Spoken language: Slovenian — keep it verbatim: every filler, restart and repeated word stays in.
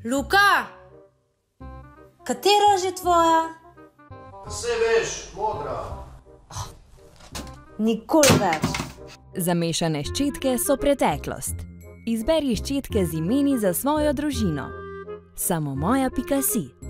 Luka! Katera že tvoja? Saj veš, modra. Nikoli več. Zamešane ščetke so preteklost. Izberi ščetke z imeni za svojo družino. Samo moja pika si.